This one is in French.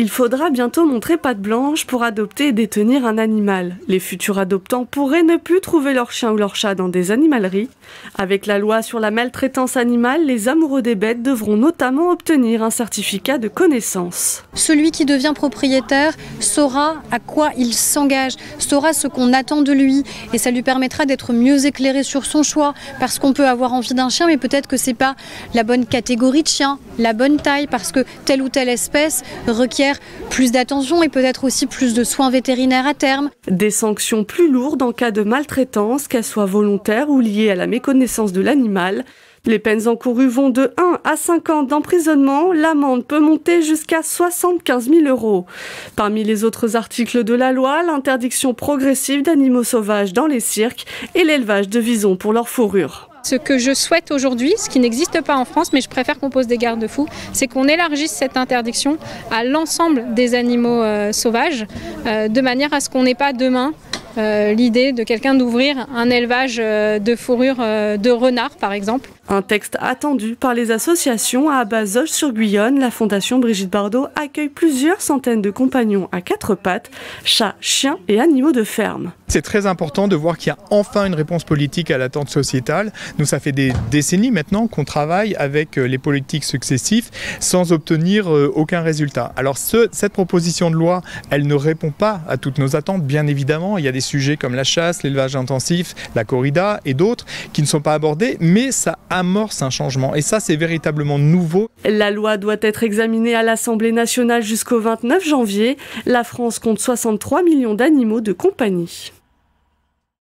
Il faudra bientôt montrer patte blanche pour adopter et détenir un animal. Les futurs adoptants pourraient ne plus trouver leur chien ou leur chat dans des animaleries. Avec la loi sur la maltraitance animale, les amoureux des bêtes devront notamment obtenir un certificat de connaissance. Celui qui devient propriétaire saura à quoi il s'engage, saura ce qu'on attend de lui et ça lui permettra d'être mieux éclairé sur son choix parce qu'on peut avoir envie d'un chien mais peut-être que c'est pas la bonne catégorie de chien, la bonne taille parce que telle ou telle espèce requiert plus d'attention et peut-être aussi plus de soins vétérinaires à terme. Des sanctions plus lourdes en cas de maltraitance, qu'elles soient volontaires ou liées à la méconnaissance de l'animal. Les peines encourues vont de 1 à 5 ans d'emprisonnement. L'amende peut monter jusqu'à 75 000 €. Parmi les autres articles de la loi, l'interdiction progressive d'animaux sauvages dans les cirques et l'élevage de visons pour leur fourrure. Ce que je souhaite aujourd'hui, ce qui n'existe pas en France, mais je préfère qu'on pose des garde-fous, c'est qu'on élargisse cette interdiction à l'ensemble des animaux sauvages, de manière à ce qu'on n'ait pas demain l'idée de quelqu'un d'ouvrir un élevage de fourrure de renard, par exemple. Un texte attendu par les associations. À Bazoches-sur-Guyonne, la Fondation Brigitte Bardot accueille plusieurs centaines de compagnons à quatre pattes, chats, chiens et animaux de ferme. C'est très important de voir qu'il y a enfin une réponse politique à l'attente sociétale. Nous, ça fait des décennies maintenant qu'on travaille avec les politiques successifs sans obtenir aucun résultat. Alors cette proposition de loi, elle ne répond pas à toutes nos attentes, bien évidemment. Il y a des sujets comme la chasse, l'élevage intensif, la corrida et d'autres qui ne sont pas abordés, mais ça amorce un changement. Et ça, c'est véritablement nouveau. La loi doit être examinée à l'Assemblée nationale jusqu'au 29 janvier. La France compte 63 millions d'animaux de compagnie.